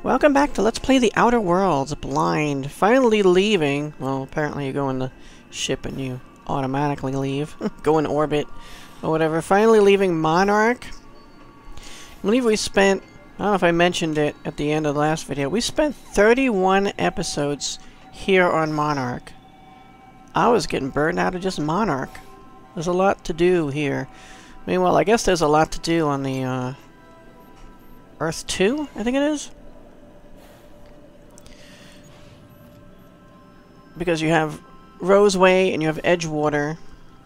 Welcome back to Let's Play the Outer Worlds Blind. Finally leaving. Well, apparently you go in the ship and you automatically leave. Go in orbit or whatever. Finally leaving Monarch. I believe we spent, I don't know if I mentioned it at the end of the last video, we spent 31 episodes here on Monarch. I was getting burned out of just Monarch. There's a lot to do here. Meanwhile, I guess there's a lot to do on the Earth 2, I think it is. Because you have Roseway and you have Edgewater.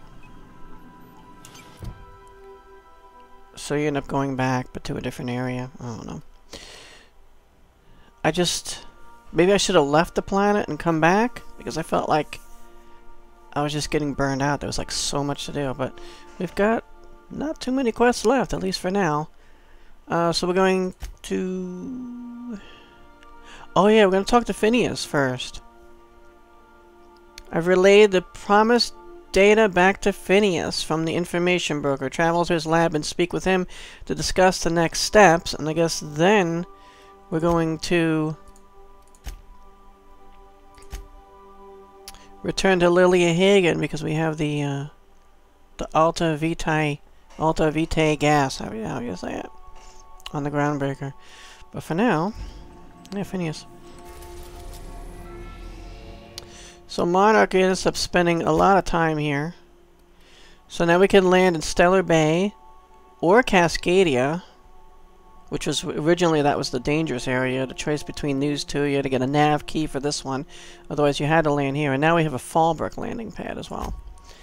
So you end up going back, but to a different area. I don't know. Maybe I should have left the planet and come back, because I felt like I was just getting burned out. There was like so much to do, but we've got not too many quests left, at least for now. So we're going to... Oh yeah, we're going to talk to Phineas first. I've relayed the promised data back to Phineas from the information broker. Travel to his lab and speak with him to discuss the next steps. And I guess then we're going to return to Lilya Hagen because we have the Alta Vitae gas, how you say it, on the groundbreaker. But for now, yeah, Phineas. So Monarch ends up spending a lot of time here. So now we can land in Stellar Bay or Cascadia, which was originally that was the dangerous area. The choice between these two, you had to get a nav key for this one, otherwise you had to land here. And now we have a Fallbrook landing pad as well.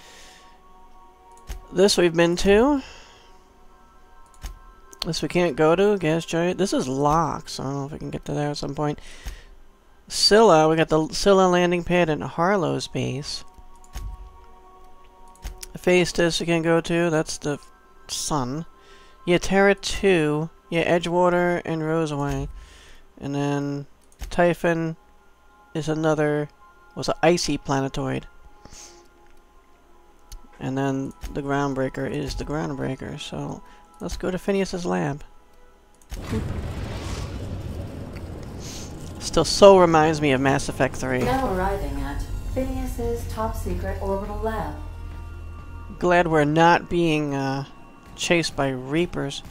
This we've been to. This we can't go to. Gas giant. This is locked, so I don't know if we can get to there at some point. Scylla, we got the Scylla landing pad in Harlow's base. Hephaestus you can go to, that's the sun. Yeah, Terra 2, yeah, Edgewater and Roseway. And then Typhon is another, was an icy planetoid. And then the groundbreaker is the groundbreaker, so let's go to Phineas's lab. Boop. Still so reminds me of Mass Effect 3. Now arriving at Phineas's top secret orbital lab. Glad we're not being chased by Reapers.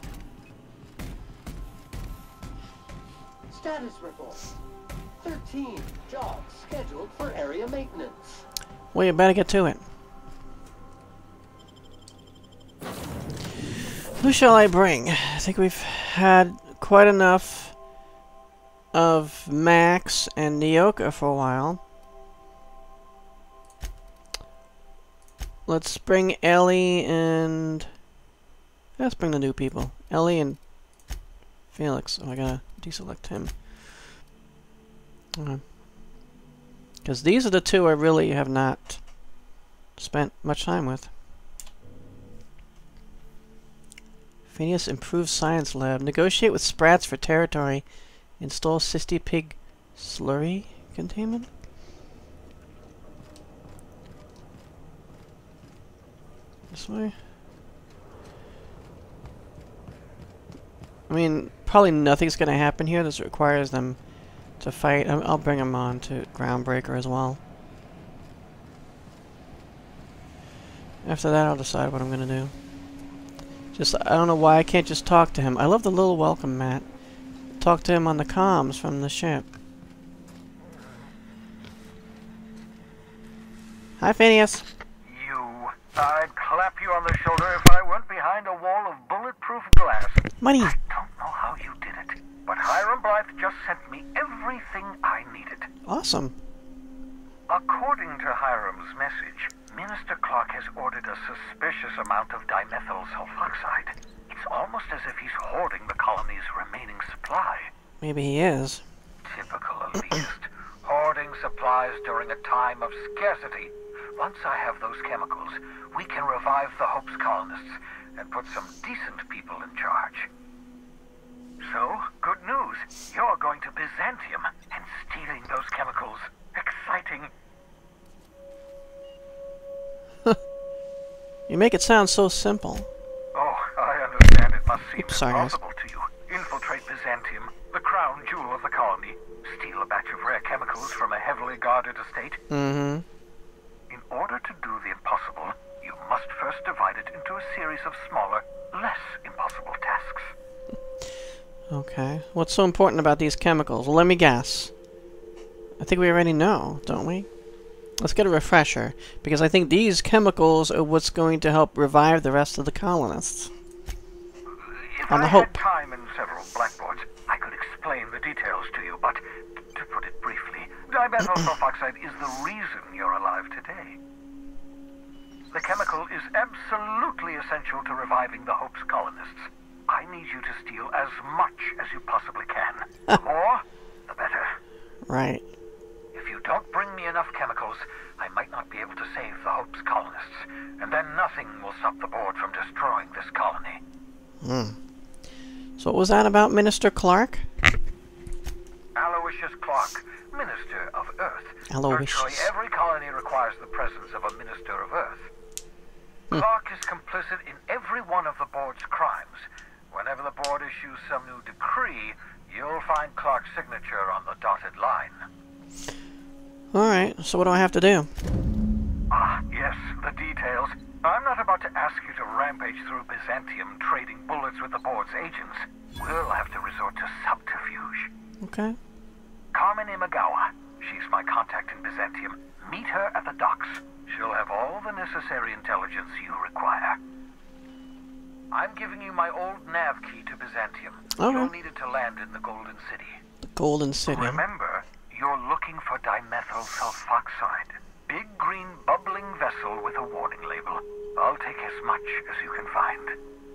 Status report. 13 jobs scheduled for area maintenance. Well, you better get to it. Who shall I bring? I think we've had quite enough of Max and Nyoka for a while. Let's bring Ellie and... Let's bring the new people. Ellie and Felix. Oh, I gotta deselect him. Because these are the two I really have not spent much time with. Phineas improves science lab. Negotiate with Sprats for territory. Install Cysty Pig slurry containment? This way? I mean, probably nothing's gonna happen here. This requires them to fight. I'll bring them on to Groundbreaker as well. After that, I'll decide what I'm gonna do. I don't know why I can't just talk to him. I love the little welcome mat. Talk to him on the comms from the ship. Hi, Phineas. I'd clap you on the shoulder if I weren't behind a wall of bulletproof glass. Money. I don't know how you did it, but Hiram Blythe just sent me everything I needed. Awesome. According to Hiram's message, Minister Clark has ordered a suspicious amount of dimethyl sulfoxide. It's almost as if he's hoarding the colony's remaining supply. Maybe he is. Typical elitist. Hoarding supplies during a time of scarcity. Once I have those chemicals, we can revive the Hope's colonists and put some decent people in charge. So, good news. You're going to Byzantium and stealing those chemicals. Exciting. You make it sound so simple. Oh, I understand it must seem Sorry, guys. impossible to you. Infiltrate Byzantium. The crowd crown jewel of the colony. Steal a batch of rare chemicals from a heavily guarded estate. Mm-hmm. In order to do the impossible, you must first divide it into a series of smaller, less impossible tasks. Okay. What's so important about these chemicals? Well, let me guess. I think we already know, don't we? Let's get a refresher, because I think these chemicals are what's going to help revive the rest of the colonists. If On the I Hope. had time and several blackboards, I could explain the details to you, but to put it briefly, dimethyl sulfoxide is the reason you're alive today. The chemical is absolutely essential to reviving the Hope's colonists. I need you to steal as much as you possibly can. The more, the better. Right. If you don't bring me enough chemicals, I might not be able to save the Hope's colonists, and then nothing will stop the board from destroying this colony. So what was that about Minister Clark? Aloysius Clark, Minister of Earth. Aloysius. Virtually every colony requires the presence of a Minister of Earth. Clark is complicit in every one of the board's crimes. Whenever the board issues some new decree, you'll find Clark's signature on the dotted line. Alright, so what do I have to do? Ah, yes, the details. I'm not about to ask you to rampage through Byzantium trading bullets with the board's agents. We'll have to resort to subterfuge. Okay. Carmen Imagawa. She's my contact in Byzantium. Meet her at the docks. She'll have all the necessary intelligence you require. I'm giving you my old nav key to Byzantium. Okay. You'll need it to land in the Golden City. The Golden City. Remember, you're looking for dimethyl sulfoxide. Big green bubbling vessel with a warning label. I'll take as much as you can find.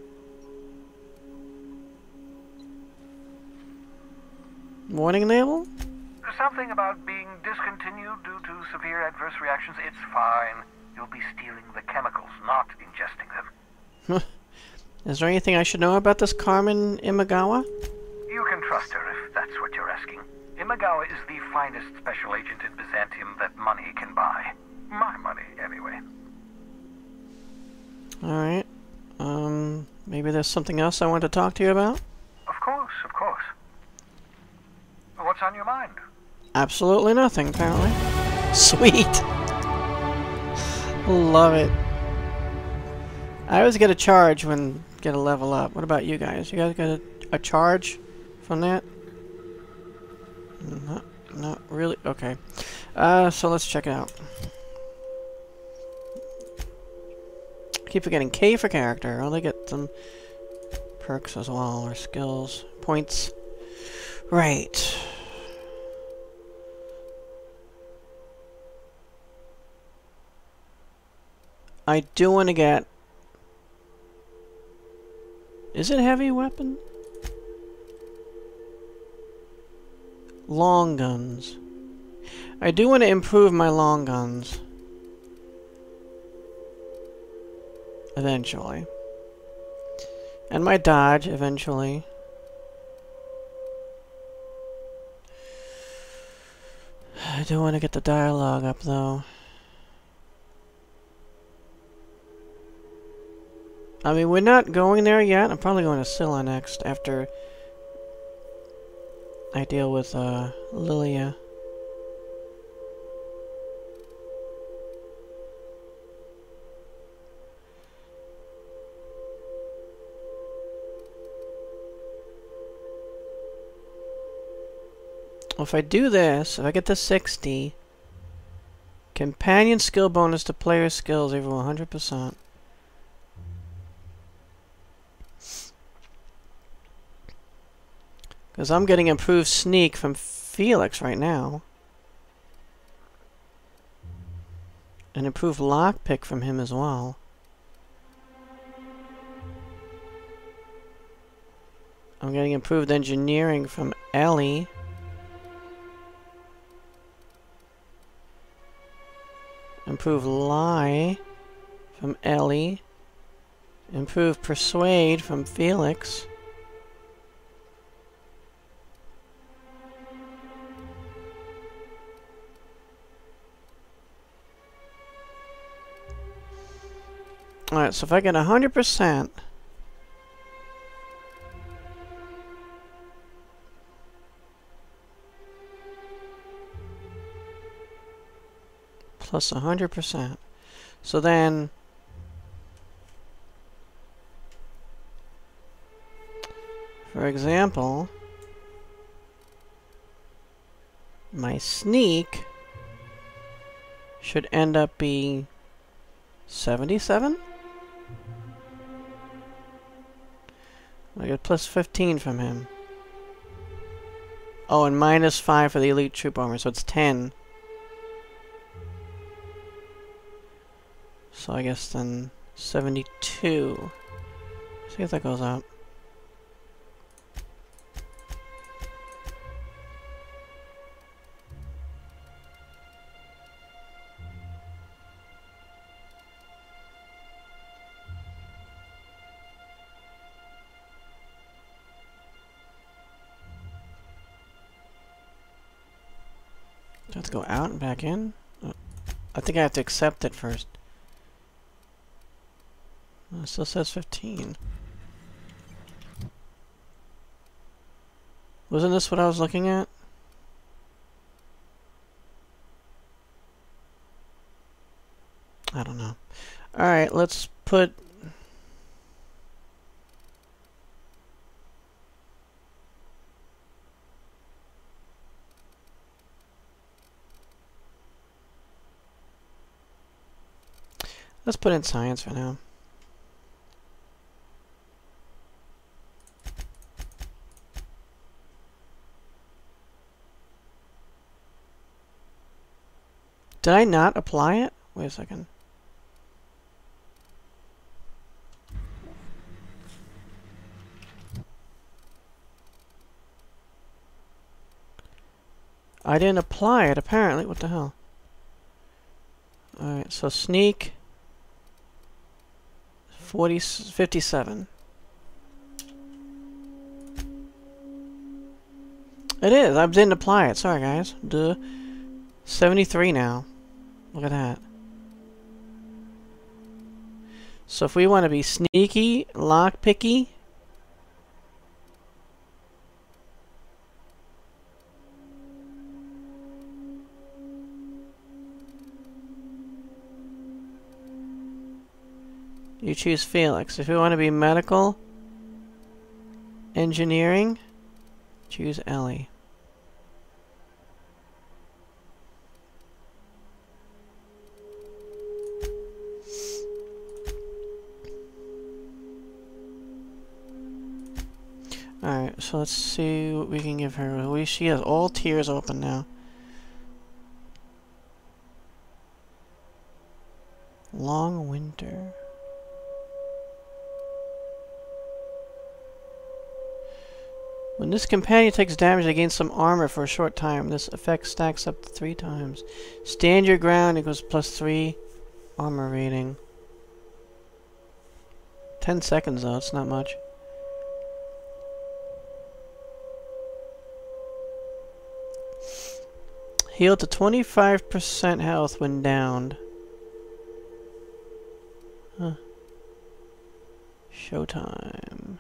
Warning label? Something about being discontinued due to severe adverse reactions. It's fine. You'll be stealing the chemicals, not ingesting them. Is there anything I should know about this Carmen Imagawa? You can trust her if that's what you're asking. Imagawa is the finest special agent in Byzantium that money can buy. My money, anyway. Alright. Maybe there's something else I want to talk to you about? Of course, of course. What's on your mind? Absolutely nothing, apparently. Sweet! Love it. I always get a charge when get a level up. What about you guys? You guys get a charge from that? Not really. Okay. So let's check it out. I keep forgetting K for character. I only get some perks as well, or skills. Points. Right. I do want to get... Is it heavy weapon? Long guns. I do want to improve my long guns. Eventually. And my dodge, eventually. I do want to get the dialogue up, though. I mean, we're not going there yet. I'm probably going to Scylla next, after I deal with, Lilya. Well, if I do this, if I get to 60, companion skill bonus to player skills over 100%. Because I'm getting improved sneak from Felix right now. And improved lockpick from him as well. I'm getting improved engineering from Ellie. Improved lie from Ellie. Improved persuade from Felix. Alright, so if I get 100%, Plus 100%. So then... For example... my sneak... should end up being... 77? I get plus 15 from him. Oh, and minus 5 for the elite troop armor, so it's 10. So I guess then 72. See if that goes up. Do I have to go out and back in? I think I have to accept it first. It still says 15. Wasn't this what I was looking at? I don't know. Alright, let's put... let's put in science for now. Did I not apply it? Wait a second. I didn't apply it, apparently. What the hell? Alright, so sneak... 57. It is. I didn't apply it. Sorry, guys. Duh. 73 now. Look at that. So if we want to be sneaky, lockpicky... you choose Felix. If you want to be medical, engineering, choose Ellie. Alright, so let's see what we can give her. She has all tiers open now. Long winter. When this companion takes damage, they gain some armor for a short time. This effect stacks up to 3 times. Stand your ground equals plus 3 armor rating. 10 seconds though, it's not much. Heal to 25% health when downed. Huh. Showtime.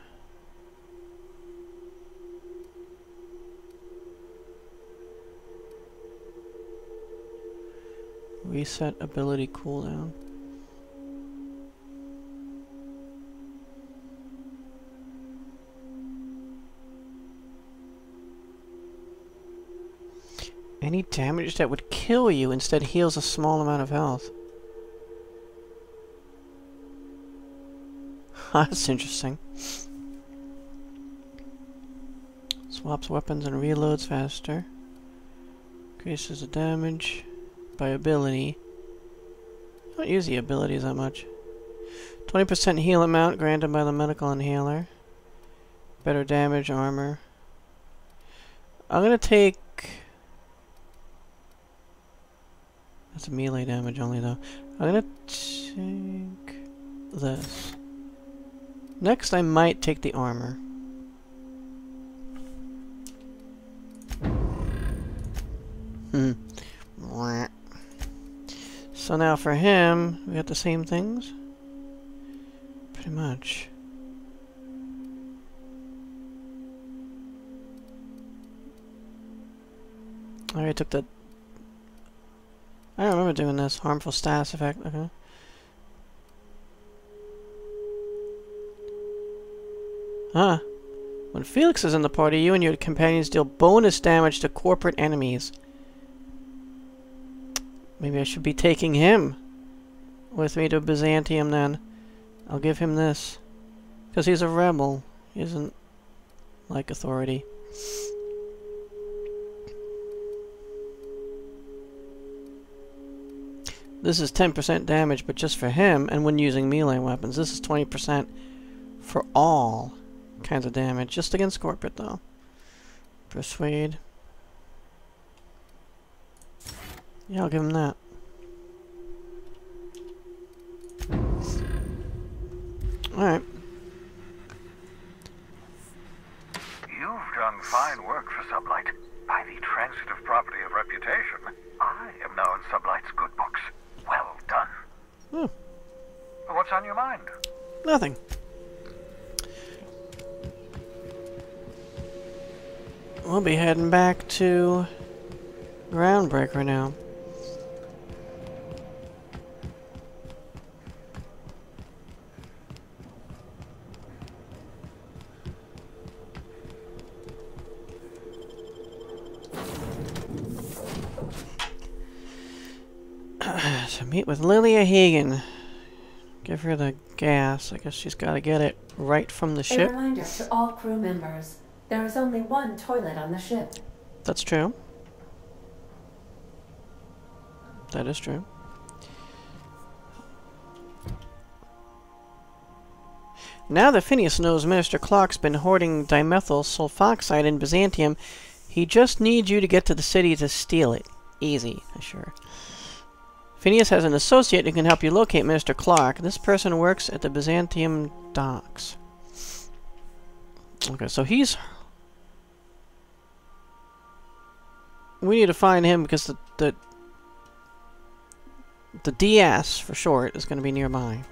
Reset ability cooldown. Any damage that would kill you instead heals a small amount of health. That's interesting. Swaps weapons and reloads faster. Increases the damage by ability. I don't use the abilities that much. 20% heal amount granted by the medical inhaler. Better damage, armor. I'm gonna take... that's melee damage only though. I'm gonna take this. Next I might take the armor. So now for him, we got the same things? Pretty much. I already took the I don't remember doing this. Harmful status effect. Okay. Huh. When Felix is in the party, you and your companions deal bonus damage to corporate enemies. Maybe I should be taking him with me to Byzantium then. I'll give him this. Because he's a rebel. He isn't like authority. This is 10% damage, but just for him, and when using melee weapons. This is 20% for all kinds of damage, just against corporate, though. Persuade. Yeah, I'll give him that. Alright. You've done fine work for Sublight. By the transitive property of reputation, I am now in Sublight's good books. Well done. Hmm. What's on your mind? Nothing. We'll be heading back to Groundbreaker now. So meet with Lilya Hagen. Give her the gas. I guess she's got to get it right from the A ship. reminder to all crew members. There is only one toilet on the ship. That's true. That is true. Now that Phineas knows Minister Clark's been hoarding dimethyl sulfoxide in Byzantium, he just needs you to get to the city to steal it. Easy, sure. Phineas has an associate who can help you locate Minister Clark. This person works at the Byzantium docks. Okay, so he's... We need to find him because the DS, for short, is going to be nearby.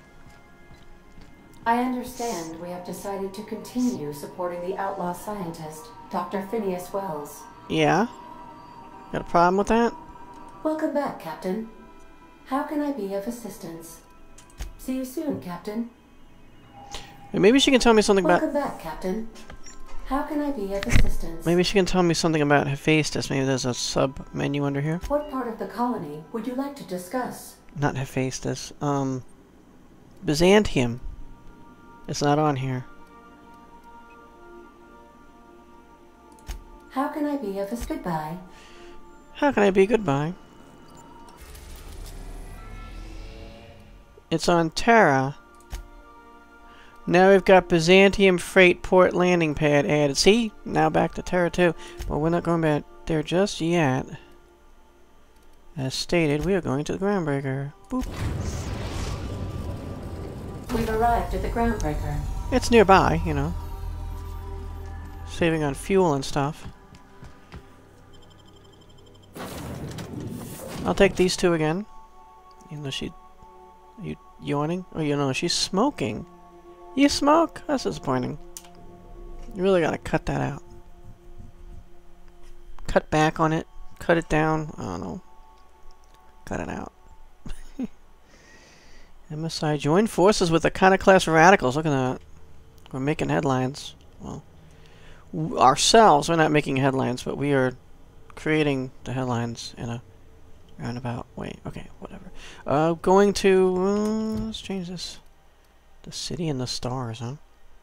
I understand we have decided to continue supporting the outlaw scientist, Dr. Phineas Wells. Yeah? Got a problem with that? Welcome back, Captain. How can I be of assistance? See you soon, Captain. Hey, maybe she can tell me something about... Welcome back, Captain. How can I be of assistance? Maybe she can tell me something about Hephaestus. Maybe there's a sub-menu under here. What part of the colony would you like to discuss? Not Hephaestus. Byzantium. It's not on here. How can I be of assistance? Goodbye. How can I be goodbye? It's on Terra. Now we've got Byzantium Freight Port Landing Pad added. See? Now back to Terra 2. But we're not going back there just yet. As stated, we are going to the Groundbreaker. Boop. We've arrived at the Groundbreaker. It's nearby, you know. Saving on fuel and stuff. I'll take these two again. Even though she... Are you yawning? Oh, you know, she's smoking. You smoke? That's disappointing. You really gotta cut that out. Cut back on it. Cut it down. I don't know. Cut it out. MSI joined forces with Iconoclast Radicals. Look at that. We're making headlines. Well, ourselves, we're not making headlines, but we are creating the headlines in a roundabout way. Okay, whatever. Going to... let's change this. The city and the stars, huh?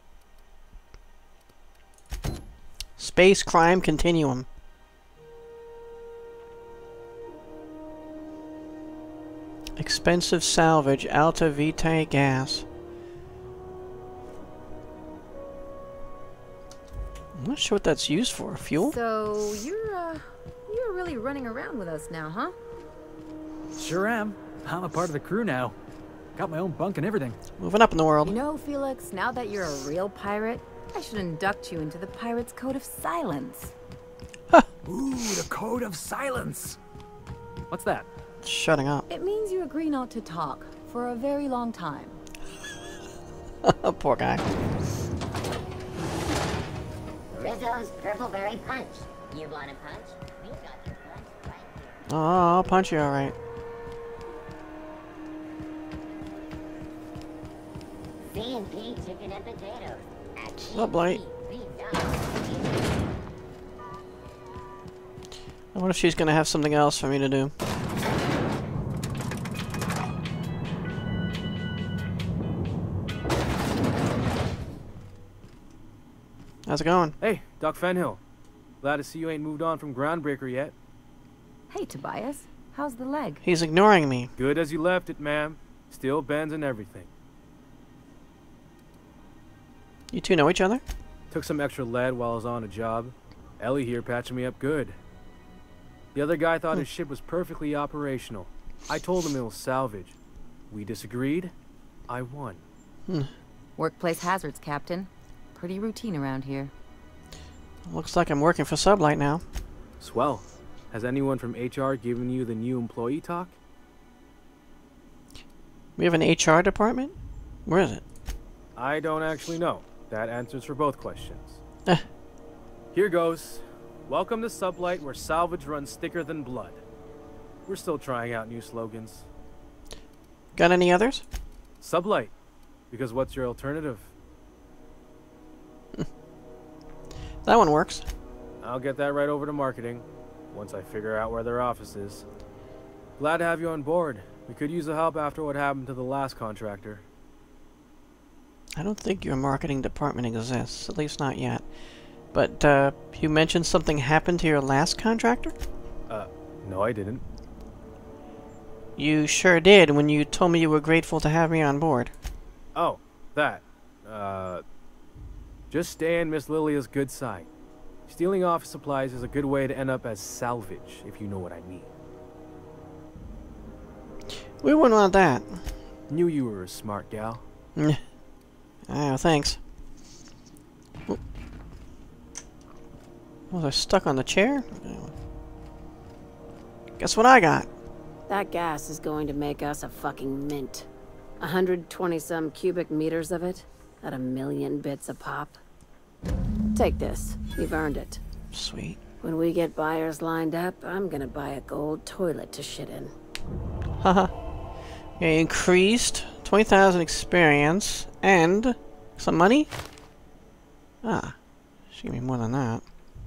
Space crime continuum. Expensive salvage, Alta Vitae gas. I'm not sure what that's used for. Fuel? So you're really running around with us now, huh? Sure am. I'm a part of the crew now. Got my own bunk and everything. Moving up in the world. You know, Felix, now that you're a real pirate, I should induct you into the Pirate's Code of Silence. Ooh, the Code of Silence. What's that? Shutting up. It means you agree not to talk for a very long time. Poor guy. Rizzo's Purple Berry Punch. You want a punch? We've got your punch right Oh, I'll punch you alright. C&P chicken and potatoes. Sublight. I wonder if she's gonna have something else for me to do. How's it going? Hey, Doc Fenhill. Glad to see you ain't moved on from Groundbreaker yet. Hey, Tobias. How's the leg? He's ignoring me. Good as you left it, ma'am. Still bends and everything. You two know each other? Took some extra lead while I was on a job. Ellie here patching me up good. The other guy thought his ship was perfectly operational. I told him it was salvage. We disagreed. I won. Workplace hazards, Captain. Pretty routine around here. Looks like I'm working for Sublight now. Swell. Has anyone from HR given you the new employee talk? We have an HR department? Where is it? I don't actually know. That answers for both questions. Eh. Here goes. Welcome to Sublight, where salvage runs thicker than blood. We're still trying out new slogans. Got any others? Sublight. Because what's your alternative? That one works. I'll get that right over to marketing, once I figure out where their office is. Glad to have you on board. We could use the help after what happened to the last contractor. I don't think your marketing department exists, at least not yet. But, you mentioned something happened to your last contractor? No I didn't. You sure did when you told me you were grateful to have me on board. Oh, that. Just stay in Miss Lilya's good side. Stealing office supplies is a good way to end up as salvage, if you know what I mean. We wouldn't want that. Knew you were a smart gal. Oh, thanks. Oh, they're stuck on the chair? Guess what I got? That gas is going to make us a fucking mint. 120-some cubic meters of it, at 1,000,000 bits a pop. Take this. You've earned it. Sweet. When we get buyers lined up, I'm gonna buy a gold toilet to shit in. Haha. Okay, increased 20,000 experience and some money? Ah, she gave me more than that.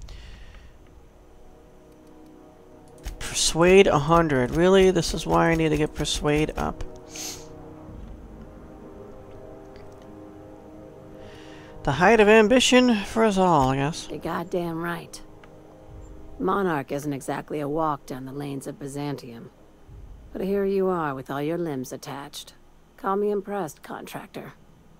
Persuade 100. Really? This is why I need to get Persuade up. The height of ambition for us all, I guess. You're goddamn right. Monarch isn't exactly a walk down the lanes of Byzantium. But here you are with all your limbs attached. Call me impressed, contractor.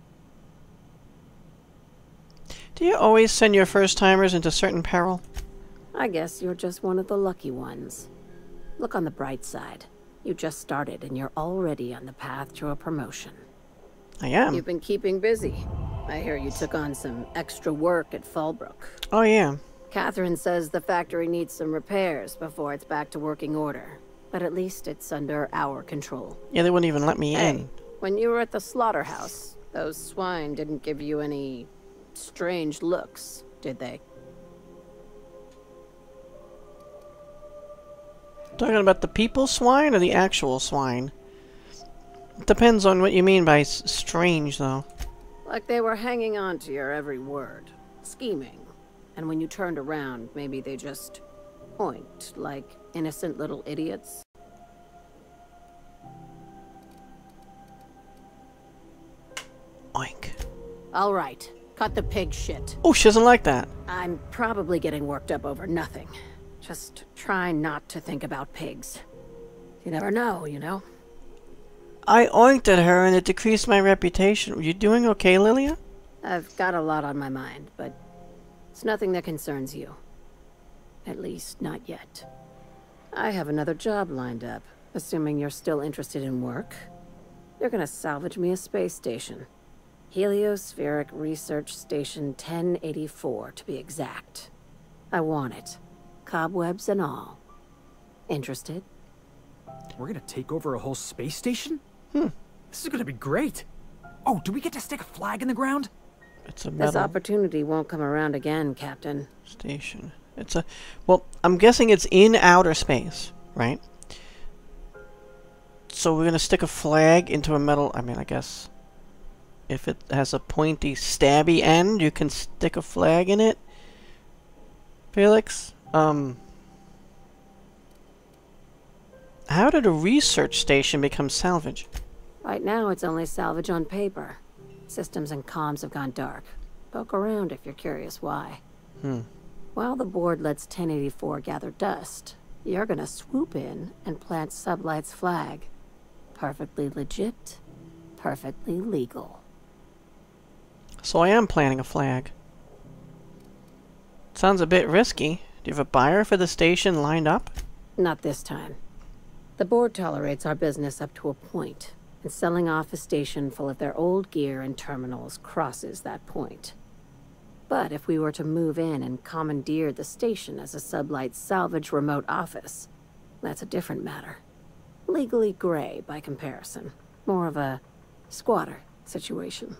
Do you always send your first-timers into certain peril? I guess you're just one of the lucky ones. Look on the bright side. You just started and you're already on the path to a promotion. I am. You've been keeping busy. I hear you took on some extra work at Fallbrook. Oh, yeah. Catherine says the factory needs some repairs before it's back to working order. But at least it's under our control. Yeah, they wouldn't even let me Hey, in. when you were at the slaughterhouse, those swine didn't give you any strange looks, did they? Talking about the people swine or the actual swine? It depends on what you mean by strange, though. Like they were hanging on to your every word, scheming. And when you turned around, maybe they just oinked like innocent little idiots. Oink. All right, cut the pig shit. Oh, she doesn't like that. I'm probably getting worked up over nothing. Just try not to think about pigs. You never know, you know? I oinked at her and it decreased my reputation. You doing okay, Lilya? I've got a lot on my mind, but it's nothing that concerns you. At least, not yet. I have another job lined up, assuming you're still interested in work. You're gonna salvage me a space station. Heliospheric Research Station 1084, to be exact. I want it. Cobwebs and all. Interested? We're gonna take over a whole space station? This is gonna be great. Oh, do we get to stick a flag in the ground? It's a This metal opportunity won't come around again, Captain. station. It's a... Well, I'm guessing it's in outer space. right? So we're gonna stick a flag into a metal... I mean, I guess... if it has a pointy, stabby end, you can stick a flag in it. Felix? How did a research station become salvage? Right now, it's only salvage on paper. Systems and comms have gone dark. Poke around if you're curious why. While the board lets 1084 gather dust, you're gonna swoop in and plant Sublight's flag. Perfectly legit, perfectly legal. So I am planting a flag. Sounds a bit risky. Do you have a buyer for the station lined up? Not this time. The board tolerates our business up to a point, and selling off a station full of their old gear and terminals crosses that point. But if we were to move in and commandeer the station as a Sublight salvage remote office, that's a different matter. Legally gray by comparison. More of a squatter situation.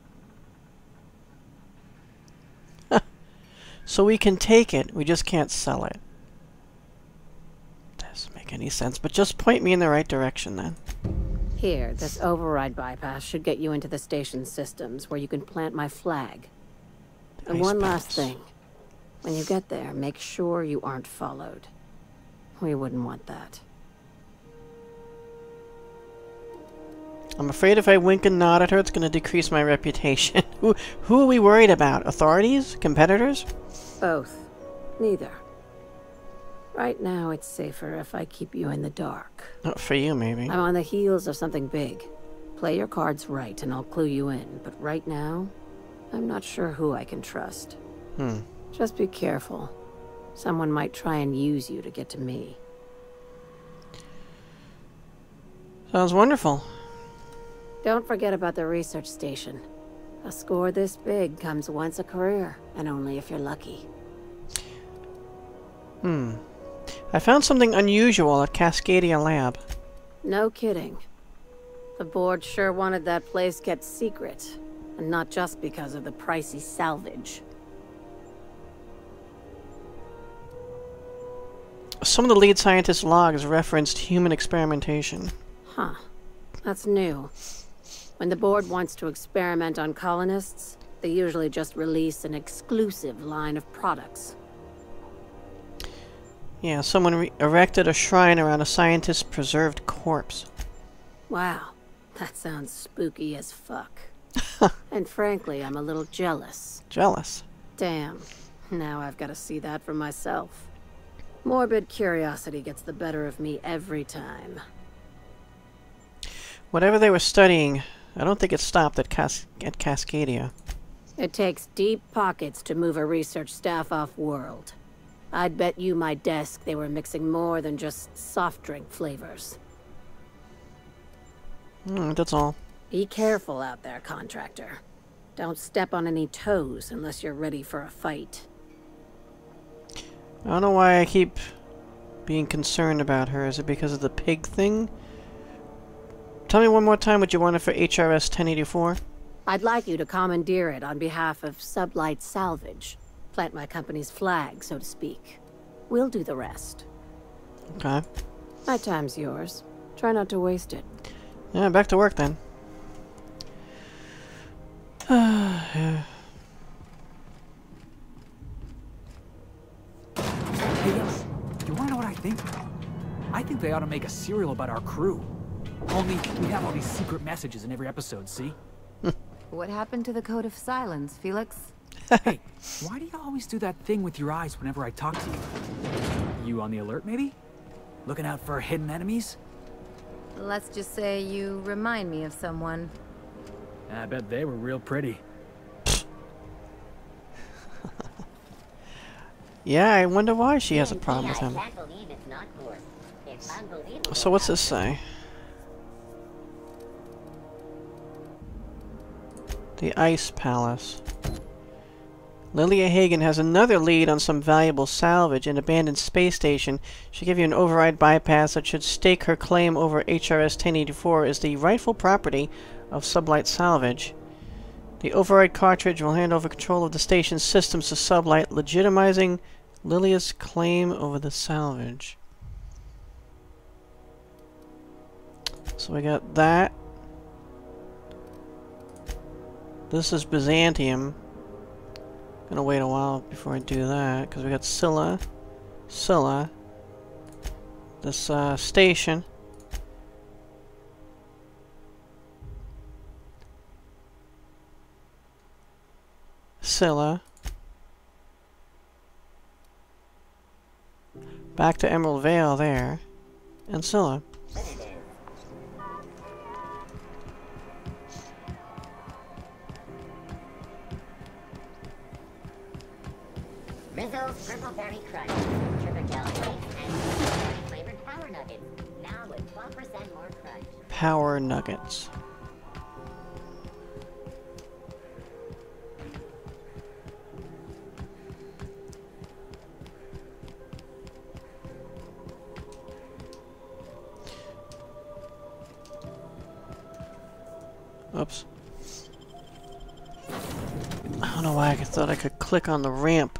So we can take it, we just can't sell it. Doesn't make any sense, but just point me in the right direction then. Here, this override bypass should get you into the station's systems where you can plant my flag. And one last thing. When you get there, make sure you aren't followed. We wouldn't want that. I'm afraid if I wink and nod at her, it's going to decrease my reputation. Who are we worried about? Authorities? Competitors? Both. Neither. Right now, it's safer if I keep you in the dark. Not for you, maybe. I'm on the heels of something big. Play your cards right, and I'll clue you in. But right now, I'm not sure who I can trust. Just be careful. Someone might try and use you to get to me. Sounds wonderful. Don't forget about the research station. A score this big comes once a career, and only if you're lucky. I found something unusual at Cascadia Lab. No kidding. The board sure wanted that place kept secret, and not just because of the pricey salvage. Some of the lead scientist's logs referenced human experimentation. Huh. That's new. When the board wants to experiment on colonists, they usually just release an exclusive line of products. Yeah, someone erected a shrine around a scientist's preserved corpse. Wow. That sounds spooky as fuck. And frankly, I'm a little jealous. Jealous? Damn. Now I've got to see that for myself. Morbid curiosity gets the better of me every time. Whatever they were studying, I don't think it stopped at Cascadia. It takes deep pockets to move a research staff off-world. I'd bet you my desk they were mixing more than just soft drink flavors. That's all. Be careful out there, contractor. Don't step on any toes unless you're ready for a fight. I don't know why I keep being concerned about her. Is it because of the pig thing? Tell me one more time what you wanted for HRS 1084. I'd like you to commandeer it on behalf of Sublight Salvage. Plant my company's flag, so to speak. We'll do the rest. Okay. My time's yours. Try not to waste it. Yeah, back to work then. Hey, you wanna know what I think? I think they ought to make a serial about our crew. Only we have all these secret messages in every episode, see? What happened to the Code of Silence, Felix? Hey, why do you always do that thing with your eyes whenever I talk to you? You on the alert, maybe? Looking out for hidden enemies? Let's just say you remind me of someone. I bet they were real pretty. Yeah, I wonder why she has a problem with I him. can't believe it's not coarse. It's unbelievable. So what's this say? The Ice Palace. Lilya Hagen has another lead on some valuable salvage. An abandoned space station. She'll give you an override bypass that should stake her claim over HRS 1084 as the rightful property of Sublight Salvage. The override cartridge will hand over control of the station's systems to Sublight, legitimizing Lilya's claim over the salvage. So we got that. This is Byzantium. Gonna wait a while before I do that, because we got Scylla. This station. Scylla. Back to Emerald Vale there. And Scylla. Rizzo's Purple Berry Crunch, Sugar Gel Flakes, and flavored Power Nuggets. Now with 12% more crunch. Power Nuggets. Oops. I don't know why I thought I could click on the ramp.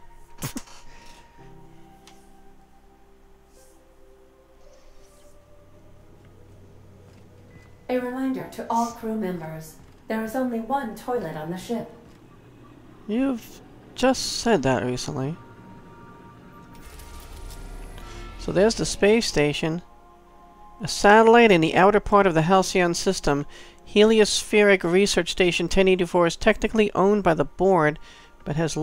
A reminder to all crew members, there is only one toilet on the ship. You've just said that recently. So there's the space station. A satellite in the outer part of the Halcyon system. Heliospheric Research Station 1084 is technically owned by the board, but has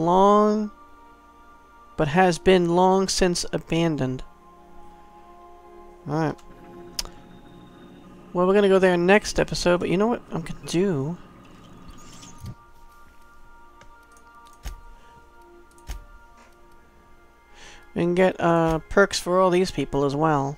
been long since abandoned. Alright. Well, we're gonna go there next episode, but you know what I'm gonna do? We can get perks for all these people as well.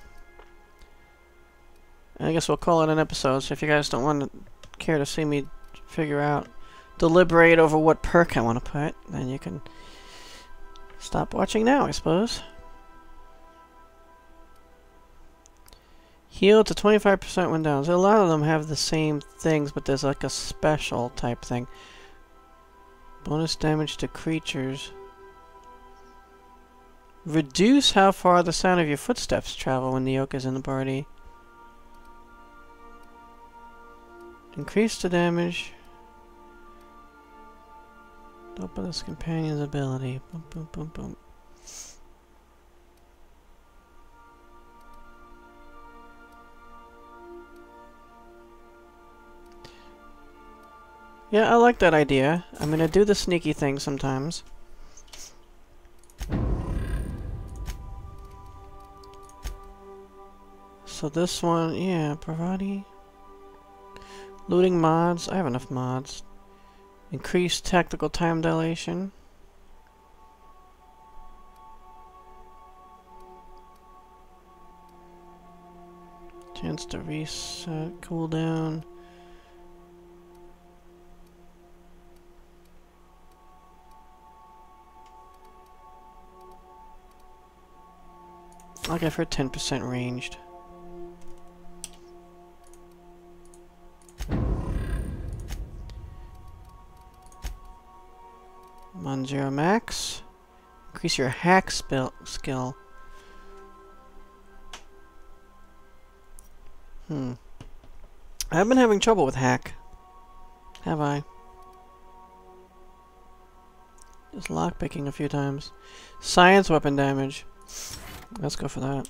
I guess we'll call it an episode, so if you guys don't want to care to see me deliberate over what perk I want to put, then you can stop watching now, I suppose. Heal to 25% when down. So a lot of them have the same things, but there's like a special type thing. Bonus damage to creatures. Reduce how far the sound of your footsteps travel when the yoke is in the party. Increase the damage. Open this companion's ability. Boom, boom, boom, boom. Yeah, I like that idea. I'm gonna do the sneaky thing sometimes. So this one, yeah, Pravati. Looting mods. I have enough mods. Increased tactical time dilation. Chance to reset cooldown. I'll give her 10% ranged. Zero max. Increase your hack skill. I've been having trouble with hack. Have I? Just lockpicking a few times. Science weapon damage. Let's go for that.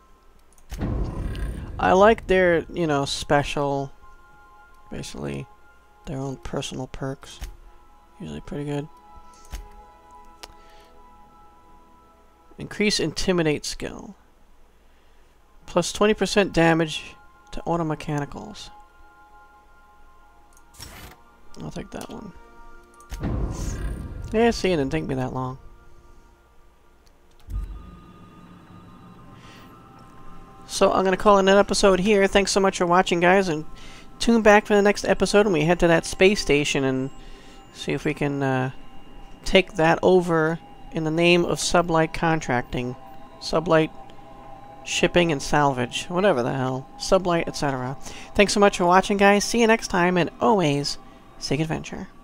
I like their, you know, special, basically their own personal perks. Usually pretty good. Increase Intimidate skill. Plus 20% damage to auto mechanicals. I'll take that one. Yeah, see, it didn't take me that long. So I'm going to call it an episode here. Thanks so much for watching, guys, and tune back for the next episode when we head to that space station and see if we can take that over in the name of sublight contracting. Sublight shipping and salvage. Whatever the hell. Sublight, etc. Thanks so much for watching, guys. See you next time, and always seek adventure.